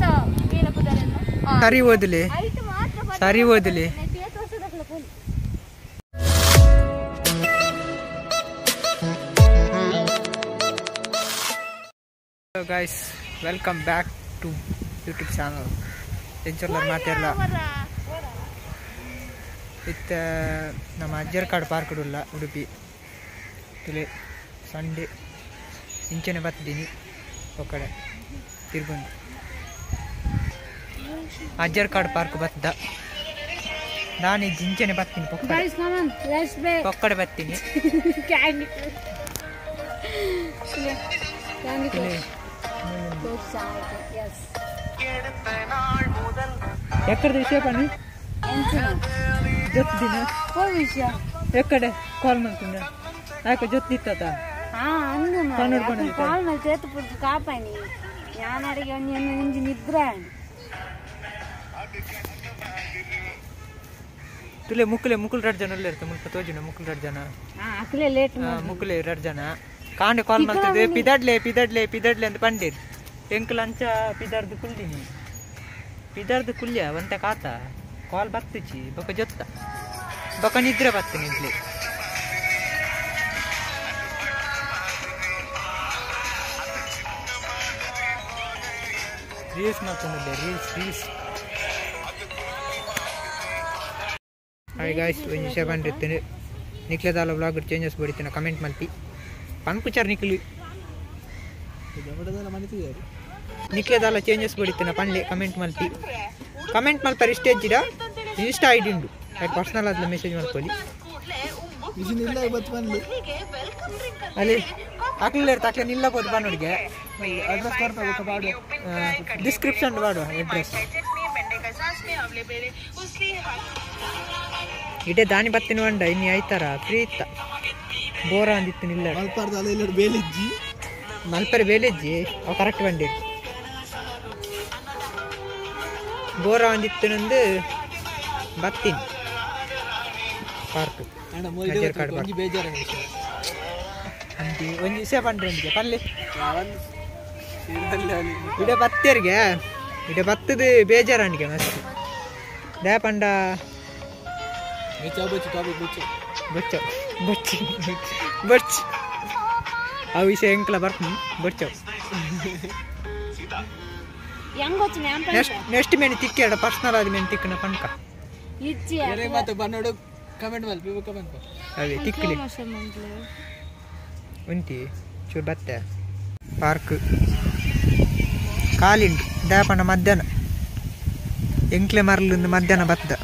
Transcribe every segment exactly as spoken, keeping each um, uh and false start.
ಸರಿ ಓದಲಿ ಸರಿ ಓದಲಿ Hello guys, welcome back to YouTube channel. ಎಂಚರ್ಲರ್ ಮಾತಾಡಲ್ಲ ಇತ್ತ ನಮ್ಮ ಅಜ್ಜರ್ಕಾಡು ಪಾರ್ಕ್ ಉಡುಲ್ಲ ಉಡುಪಿ ಇಲ್ಲಿ ಸಂಡೇ ಇಂಚೆನೆ ಬರ್ತಿದ್ದೀನಿ ಒ ಕಡೆ ತಿರ್ಬಂದು ಅಜ್ಜರ್ಕಾಡು ಪಾರ್ಕ್ ಬರ್ತದ ನಾನು ಇದು ಇಂಚೆನೆ ಬರ್ತೀನಿ ಪಕ್ಕಡೆ ಬರ್ತೀನಿ ఎక్కడ సేపని జొత్తి ದಿನ ఎక్కడే ಕಾಲ್ ಮಾಡ್ಕೊಂಡೆ ಯಾಕೆ ಜೊತ್ತಿ ಇತ್ತದ ಕಾಲ್ ಮೇಲೆ చేతి పుడుతు కాపాని నేను అడిగి నుంచి నిద్ర ತುಲೆ ಮುಕ್ಕಲೆ ಮುಕ್ಕಲ್ ಎರಡು ಜನ ಇರ್ತಾರೆ ಮುಲ್ಪ ತೋಜಿನ ಮುಕ್ಕಲ್ ಎರಡು ಜನ ಅಕ್ಲೆ ಲೇಟ್ ಮುಕ್ಕಲೆ ಎರಡು ಜನ ಕಾಂಡೆ ಕಾಲ್ ಮಾಡ್ತಿದ್ದೆ ಪಿದಡ್ಲೆ ಪಿದಡ್ಲೆ ಪಿದಡ್ಲೆ ಅಂತ ಪಂಡಿರ್ ಎಂಕಲ್ ಅಂಚ ಪಿದಾರ್ದು ಕುಲ್ದಿನಿ ಪಿದಾರ್ದು ಕುಲ್ಯ ಒಂತ ಕಾತ ಕಾಲ್ ಬತ್ತಿಚಿ ಬೊಕ ಜೊತ್ತ ಬೊಕ ನಿದ್ರೆ ಬತ್ತೀನಿ ಇಂಟ್ಲಿ ರೀಲ್ಸ್ ಮಾಡ್ಕೊಂಡಿದ್ದೆ ರೀಲ್ಸ್ ರೀಲ್ಸ್ ಹಾಯ್ ಗಾಯ್ಸ್ ಒಂದು ವಿಷಯ ಬಂದಿರ್ತೀನಿ ನಿಕ್ಲೆದಾಲ ವ್ಲಾಗ್ ಚೇಂಜಸ್ ಬಡಿತೀನಿ ಕಮೆಂಟ್ ಮಲ್ಪಿ ಪನ್ಪುಚಾರ್ ನಿಕ್ಲಿ ನಿಕ್ಲೆದಾಲ ಚೇಂಜಸ್ ಬಡಿತೀನಿ ಪನ್ಲೆ ಕಮೆಂಟ್ ಮಲ್ಪಿ ಕಮೆಂಟ್ ಮಲ್ಪರ್ ಇಷ್ಟೇ ಇದ್ದೀರಾ ಇನ್ಸ್ಟಾ ಐ ಡಿ ಉಂಡು ಅದು ಪರ್ಸ್ನಲ್ ಆದ ಮೆಸೇಜ್ ಮಾಡ್ಕೊಳ್ಳಿ ಅಲ್ಲಿ ಹಾಕ್ಲಿಲ್ಲ ಇರ್ತ ಹಾಕ್ಲಿ ನಿಲ್ಲಬೋದು ಬನ್ನೋರಿಗೆ ಅಡ್ರೆಸ್ ಡಿಸ್ಕ್ರಿಪ್ಷನ್ ಮಾಡುವ ಅಡ್ರೆಸ್ ಇಡೇ ದಾನಿ ಬತ್ತಿನ ಒಂಡ ಇನ್ನು ಆಯ್ತಾರ ಫ್ರೀ ಇತ್ತ ಬೋರ ಅಂದಿತ್ತು ನಿಲ್ಲ ಬೇಲಿಜ್ಜಿ ಮಲ್ಪರೆ ಬೇಲಿಜ್ಜಿ ಅವು ಕರೆಕ್ಟ್ ಬಂಡಿ ಬೋರ ಅಂದಿತ್ತು ನಂದು ಬತ್ತೀನಿ ಪಾರ್ಕ್ ಅಂತಿ ಒಂದು ವಿಷಯ ಪಂಡ್ರೆ ಪಲ್ಲೆ ಇಡ ಬತ್ತೇರಿಗೆ ಇಡ ಬತ್ತದು ಬೇಜಾರನಿಗೆ ಮಸ್ತ್ ದೇ ಪಂಡ ಬಚ್ಚ ಬಚ್ಚಿ ಬಚ್ಚಿ ಆ ವಿಷಯ ಎಂಕ್ಲ ಬರ್ತೀನಿ ಬಚ್ಚವ್ ನೆಕ್ಸ್ಟ್ ನೆಕ್ಸ್ಟ್ ಮೇನ್ ತಿಕ್ಕೇಡ ಪರ್ಸ್ನಲ್ ಆದ ಮೇನ್ ತಿಕ್ಕನ ಪಂಕ ಅದೇ ತಿಕ್ಕಲಿ ಉಂಟಿ ಚೂರು ಬತ್ತೆ ಪಾರ್ಕ್ ಕಾಲಿಂಡು ದಾಪಣ್ಣ ಮಧ್ಯಾಹ್ನ ಎಂಕ್ಲೆ ಮರಲಿಂದ ಮಧ್ಯಾಹ್ನ ಬತ್ತ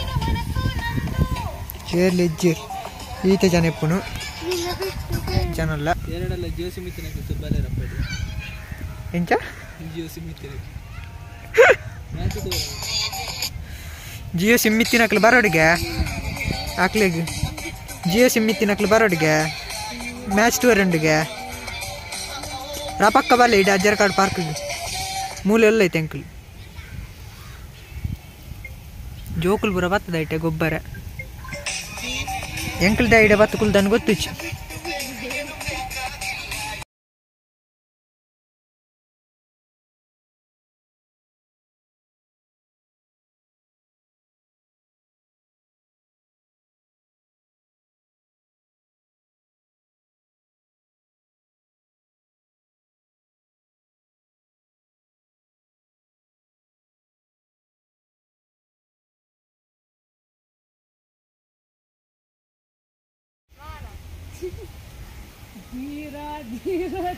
ಚೇರ್ಲಿ ಇಜ್ಜಿ ಈತ ಜನ ಇಪ್ಪುನು ಜನಲ್ಲ ಎಂಚ ಜಿಯೋ ಸಿಮ್ ಇತ್ತಿನಕ್ಲು ಬರೋಡಿಗೆ ಹಾಕ್ಲಿಗೆ ಜಿಯೋ ಸಿಮ್ ಇತ್ತಿನಕ್ಲು ಬರೋಡಿಗೆ ಮ್ಯಾಚ್ ಟೂರೆಂಡ್ಗೆ ರಾಪಕ್ಕ ಬಲ್ಲ ಇಡ ಅಜ್ಜರ್ಕಾಡು ಪಾರ್ಕ್ಗೆ ಮೂಲೆ ಎಲ್ಲ ಐತೆ ಅಂಕಲ್ ಜೋಕುಲ್ ಬುರ ಬತ್ತದ ಐಟೆ ಗೊಬ್ಬರ ಎಂಕಲ್ ದ ಇಡ ಬತ್ತ ಕುಲ್ದನ್ ಗೊತ್ತಿಚ್ಚು धीरा धीरा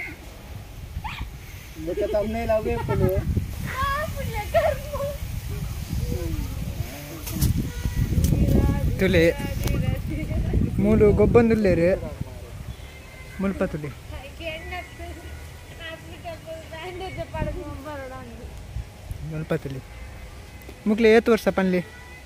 देखो तुमने लावे पुलो हां पुले करमो ತುಲೆ ಮೂಲು ಗೊಬ್ಬಂದುಲ್ಲೇರೆ ಮುಲ್ಪ ತುಲೆ ಮುಲ್ಪ ತುಲೆ ಮುಕ್ಲೆ ಏತು ವರ್ಷ ಪನ್ಲಿ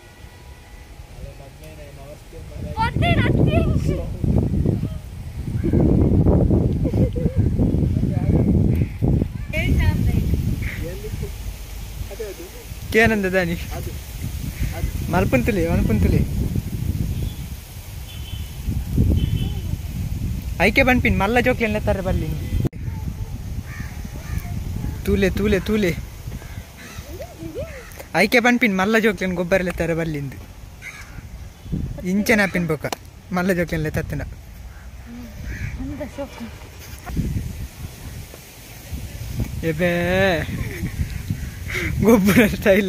ಏನಂದ ದಾನಿ ಮಲ್ಪಂತುಲಿ ಮಲ್ಪಂತುಲಿ ಐಕೆ ಬನ್ಪಿನ್ ಮಲ್ಲ ಜೋಕ್ಲೆಲ್ಲ ತರ ಬರ್ಲಿ ತೂಲೆ ತೂಲೆ ತೂಲೆ ಐಕೆ ಪನ್ಪಿನ್ ಮಲ್ಲ ಜೋಕ್ಲೆನ್ ಗೊಬ್ಬರ ಲೆತ್ತಾರೆ ಬಲ್ಲಿಂದು ಇಂಚೆನ ಪಿನ್ ಬೊಕ ಮಲ್ಲ ಜೋಕ್ಲೆನ್ ಲೆತ್ತನ ಎಬೇ ಗೊಬ್ಬರ ಸ್ಟೈಲ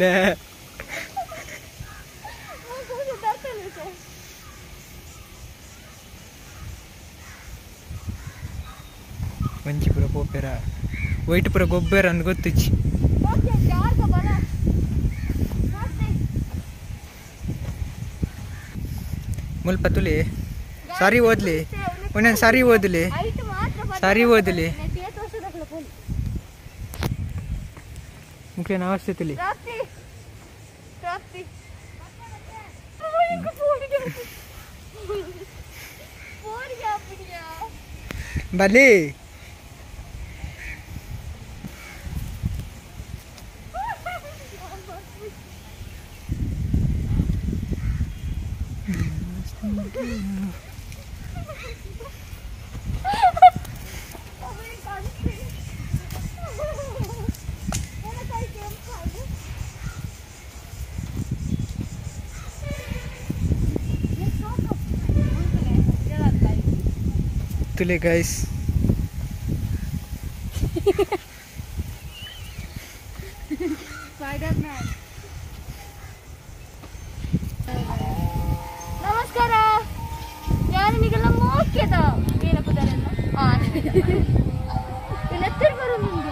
ಮಂಚಿ ಪುರ ಪೋಪೆರ ವೈಟ್ ಪುರ ಗೊಬ್ಬರ ಅಂದ್ ಗೊತ್ತಿಚ್ಚಿ ಮುಲ್ಪ ತುಳಿ ಸಾರಿ ಓದ್ಲಿ ಒಂದೊಂದು ಸಾರಿ ಓದಲಿ ಸಾರಿ ಓದಲಿ ಮುಖ್ಯ ಅವಸ್ಥೆ ತುಳಿ ಬಲಿ तुले गाइस ಸ್ಪೈಡರ್ಮ್ಯಾನ್ ನಮಸ್ಕಾರ ഞാൻ നിങ്ങളെ നോക്കിയതാ വീണപ്പുതരെന്ന് ആ നെത്തർ വരുന്നുണ്ട്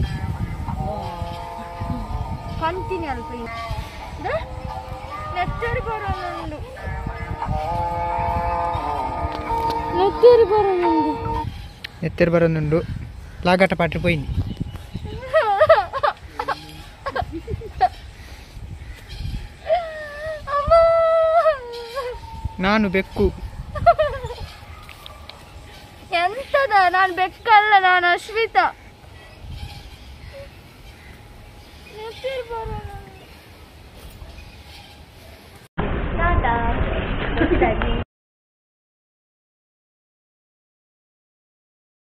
ಕಂಟಿನ್ಯೂ ಅಲ್ಪ നെത്തർ ಬರುന്നുണ്ട് നെത്തർ ಬರುന്നുണ്ട് നെത്തർ ಬರುന്നുണ്ട് ಲಾಗಾಟ ಪಾಟ್ರಿ ಪೋಯಿನಿ ನಾನು ಬೆಕ್ಕು ಎಂತದ ನಾನು ಬೆಕ್ಕಲ್ಲ ನಾನು ಅಶ್ವಿತಾ നെത്തർ ಬರುന്നുണ്ട്